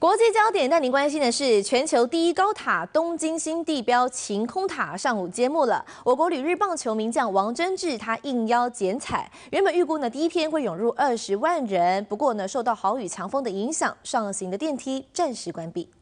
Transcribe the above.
国际焦点带您关心的是，全球第一高塔东京新地标晴空塔上午揭幕了。我国旅日棒球名将王贞治他应邀剪彩，原本预估呢第一天会涌入20万人，不过呢受到豪雨强风的影响，上行的电梯暂时关闭。